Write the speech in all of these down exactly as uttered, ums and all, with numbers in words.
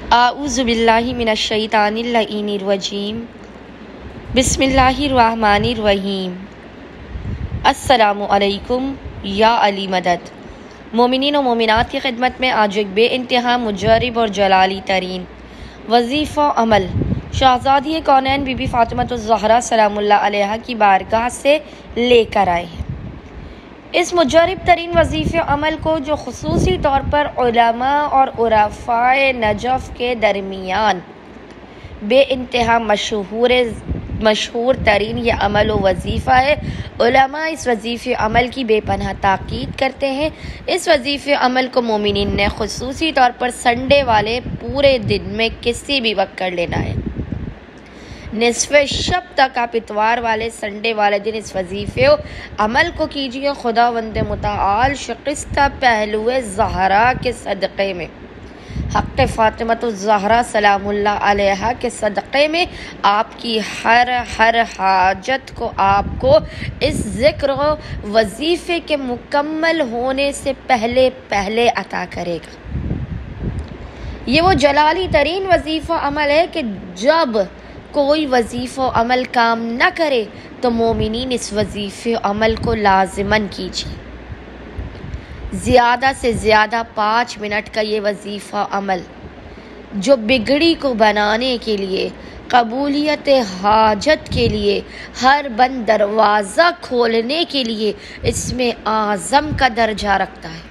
आऊज़ु बिल्लाहि मिनश शैतानिर रजीम बिस्मिल्लाहिर्रहमानिर रहीम। अस्सलामु अलैकुम या अली मदद। मोमिनीन और मोमिनात की खिदमत में आज एक बेइंतहा मुजरिब और जलाली तरीन वजीफ़ा अमल शहज़ादी कौनैन बीबी फ़ातिमतुज़ ज़हरा सलामुल्लाह अलैहा की बारगाह से लेकर आए हैं। इस मुजरिब तरीन वजीफ़े अमल को जो खुसूसी तौर पर उलमा और उरफ़ाए नजफ़ के दरमियान बेइंतहा मशहूर मशहूर तरीन यह अमल व वजीफ़ा है। उलमा इस वजीफ़े अमल की बेपनाह ताकीद करते हैं। इस वजीफ़े अमल को मोमिनीन ने खुसूसी तौर पर संडे वाले पूरे दिन में किसी भी वक्त कर लेना है। निसफ़ शब तक आप इतवार वाले संडे वाले दिन इस वजीफ़े अमल को कीजिए। खुदावंद मुताल शिकस्ता पहलुए ज़हरा के सदक़े में, हक़ फ़ातिमतुज़ ज़हरा सलामुल्लाह अलैहा के सदक़े में आपकी हर हर हाजत को आपको इस ज़िक्र वजीफ़े के मुकम्मल होने से पहले पहले अता करेगा। ये वो जलाली तरीन वजीफ़ा अमल है कि जब कोई वजीफ़ा अमल काम न करे तो मोमिनीन इस वजीफ़े अमल को लाज़िमन कीजिए। ज़्यादा से ज़्यादा पाँच मिनट का ये वजीफ़ा अमल जो बिगड़ी को बनाने के लिए, कबूलियत हाजत के लिए, हर बंद दरवाज़ा खोलने के लिए इसमें आज़म का दर्जा रखता है।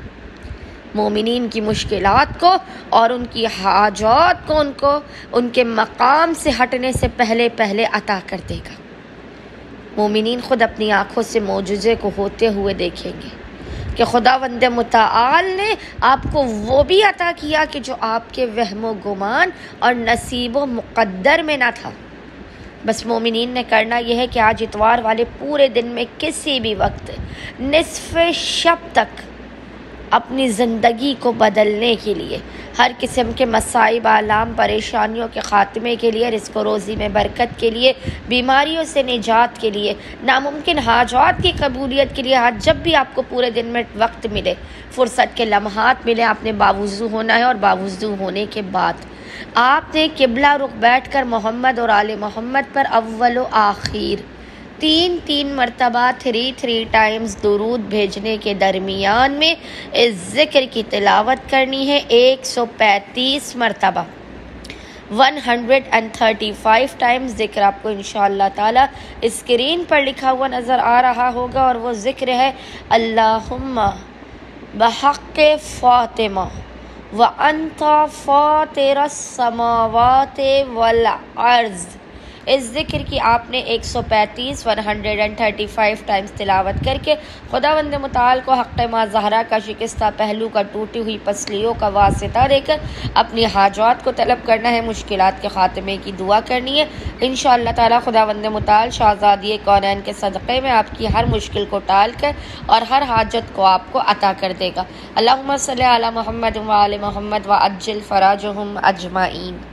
मोमिनीन की मुश्किलात को और उनकी हाजात को उनको उनके मकाम से हटने से पहले पहले अता कर देगा। मोमिनीन खुद अपनी आँखों से मौजूज़े को होते हुए देखेंगे कि खुदावंद मुताल ने आपको वो भी अता किया कि जो आपके वहमो गुमान और नसीबो मुक़द्दर में न था। बस मोमिनीन ने करना यह है कि आज इतवार वाले पूरे दिन में किसी भी वक्त निसफ़ शब तक अपनी ज़िंदगी को बदलने के लिए, हर किस्म के मसाइब आलाम परेशानियों के ख़ात्मे के लिए, रिज़्क़ व रोज़ी में बरकत के लिए, बीमारियों से निजात के लिए, नामुमकिन हाजात की कबूलियत के लिए, आज जब भी आपको पूरे दिन में वक्त मिले, फ़ुर्सत के लम्हात मिले, आपने बावुज़ू होना है। और बावुज़ू होने के बाद आपने किबला रुख बैठ कर मोहम्मद और आले मोहम्मद पर अव्वल व आखिर तीन तीन मरतबा थ्री थ्री टाइम्स दुरूद भेजने के दरमियान में इस ज़िक्र की तिलावत करनी है। एक सौ पैंतीस मरतबा one hundred and thirty five times ज़िक्र आपको इंशाअल्लाह ताला स्क्रीन पर लिखा हुआ नज़र आ रहा होगा। और वो ज़िक्र है अल्लाहुम्मा बहक़्क़े फ़ातिमा व अंता फ़ातिरस समावाति वल अर्ज़। इस ज़िक्र की आपने एक सौ पैंतीस one hundred and thirty five times तिलावत करके खुदावंद मुताल को हक़ माँ ज़हरा का शिकस्ता पहलू का, टूटी हुई पसलियों का वास्ता देकर अपनी हाजात को तलब करना है, मुश्किलात के ख़ात्मे की दुआ करनी है। इंशाअल्लाह ताला खुदावंद मुताल शहज़ादी कौनैन के सदक़े में आपकी हर मुश्किल को टाल कर और हर हाजत को आपको अता कर देगा। अल्लाहुम्मा सल्ली अला मुहम्मद व आले मुहम्मद व अज्जिल फ़राजहुम अजमाइन।